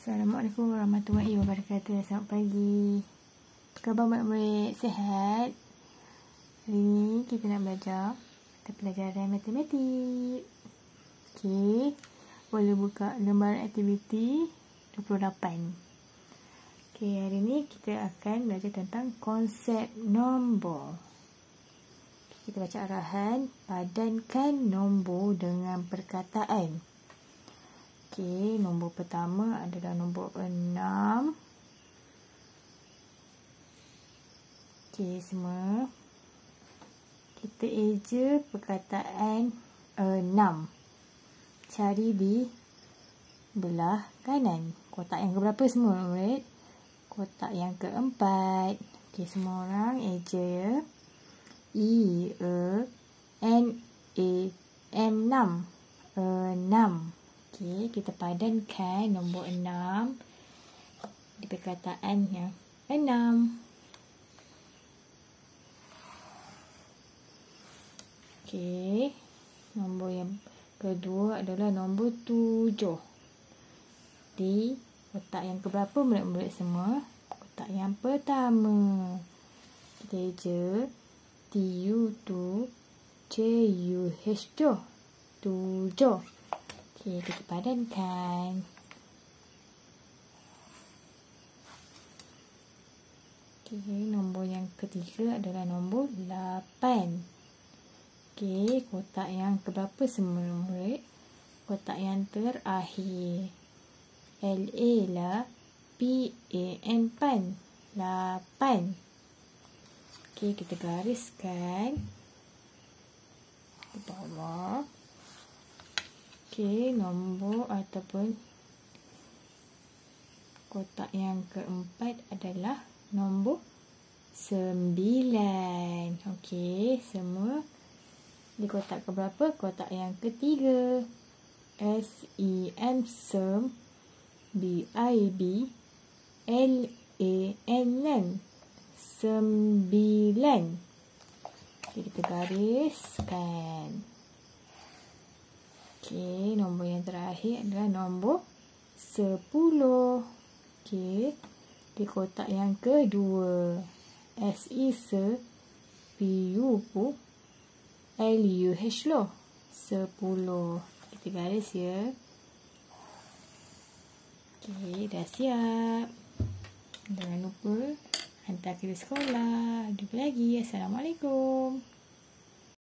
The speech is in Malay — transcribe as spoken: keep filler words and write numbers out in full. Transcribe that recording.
Assalamualaikum warahmatullahi wabarakatuh. Selamat pagi. Apa khabar murid-murid? Sihat? Hari ni kita nak belajar mata pelajaran matematik. Okey. Boleh buka lembaran aktiviti dua puluh lapan. Okey, hari ni kita akan belajar tentang konsep nombor. Kita baca arahan, padankan nombor dengan perkataan. Okey, nombor pertama adalah nombor enam. Okey, semua. Kita eja perkataan enam. Cari di belah kanan. Kotak yang keberapa semua, murid? Kotak yang keempat. Okey, semua orang eja ya. E, E, N, A, M, enam. enam. Okey, kita padankan nombor enam di perkataan yang enam. Okey, nombor yang kedua adalah nombor tujuh. Di kotak yang keberapa murid-murid semua? Kotak yang pertama. Kita eja T U tu J U H tujuh. tujuh. Okey, kita padankan. Okey, nombor yang ketiga adalah nombor lapan. Okey, kotak yang keberapa semua murid? Kotak yang terakhir. L A lah, P A N pan. lapan. Okey, kita gariskan ke bawah. Okey, nombor ataupun kotak yang keempat adalah nombor sembilan. Okey, semua di kotak keberapa? Kotak yang ketiga. S E M, sem. B I B, L A N, lan. Sembilan. Okey, kita gariskan. Okey, nombor yang terakhir adalah nombor sepuluh. Okey, di kotak yang kedua. S I, se. P U, pu. L U, H, lo. sepuluh. Kita garis ya. Okey, dah siap. Jangan lupa hantar ke sekolah. Jumpa lagi. Assalamualaikum.